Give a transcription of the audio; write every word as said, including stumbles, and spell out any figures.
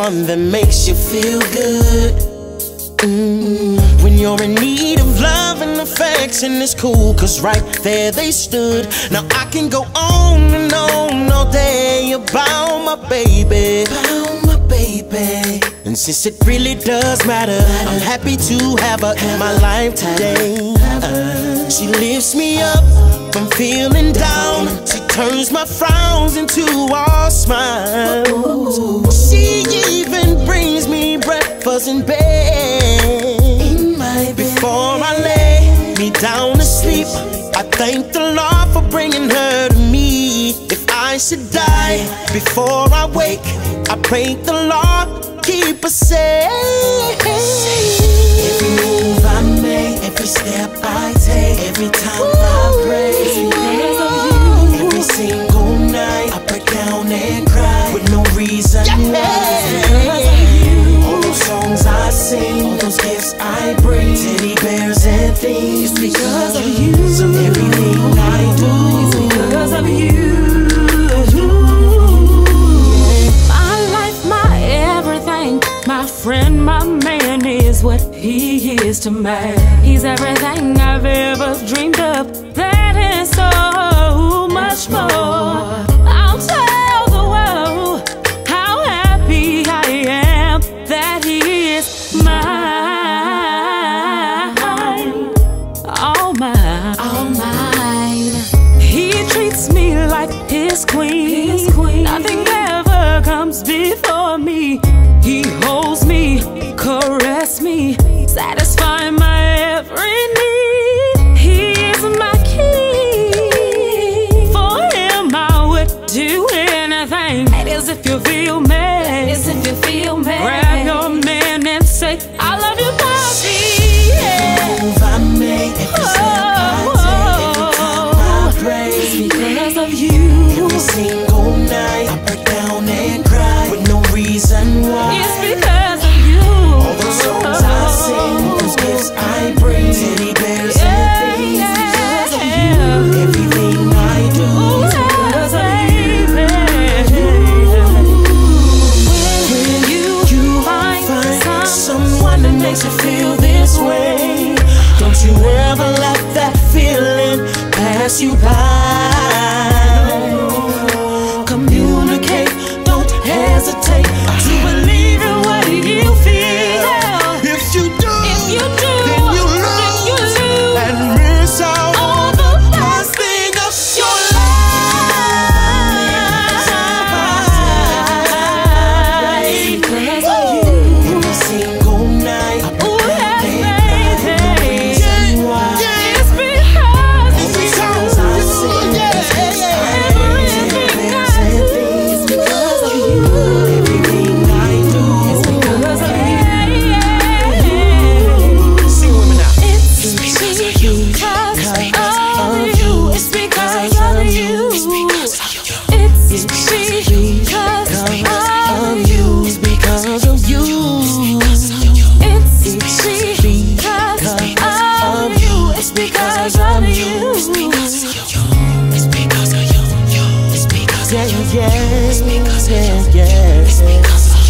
one that makes you feel good. Mm. When you're in need of love and affection, it's cool, cause right there they stood. Now I can go on and on all day about my baby, about my baby. And since it really does matter, I'm happy to have her in my life today. uh, She lifts me up from feeling down. She turns my frowns into all smiles. She even brings me breakfast in bed. Before I lay me down to sleep, I thank the Lord for bringing her to me. If I should die before I wake, I pray the Lord keep her safe. Every move I make, every step I take, every time I pray, because of you. Every single night I break down and cry with no reason why. All those songs I sing, all those gifts I bring, teddy bears and things, it's because of you. So everything I do is because of you. My life, my everything, my friend, my man is what he is to me. He's everything I've ever dreamed of, that and so much more. I'll tell the world how happy I am that he is mine, all mine, all mine. He treats me like his queen, his queen. Nothing ever comes before me. He holds me, caress me, satisfy my every need. He is my king. For him I would do anything. That is if you feel me. That is if you feel me. Grab your man and say, I love you, Bobby. Every move I make, every step I take, every time I pray, it's because of you. Every single night I break down and cry with no reason why. It's because of you. All those songs I sing, those gifts I bring, teddy bears and things, because of you. Everything I do is because of you. When you, you find someone that makes you feel this way, don't you ever let that feeling pass you by. Communicate, don't hesitate to believe in what you feel. If you do, If you do, then you then you lose lose and miss out all on the the best thing of your life. Because of you, every single night I Ooh, break down yeah, and cry with no baby. reason why. It's because All the songs I sing, those gifts I bring, teddy bears and things, it's because of you. Everything I do is because of you. Sing with me now. It's because of you. It's because of you. It's because of you. It's because of you. It's because of you. It's because of you. It's because of you. It's because of you. It's because of you. It's because of you. Yeah, yeah, yeah, yeah.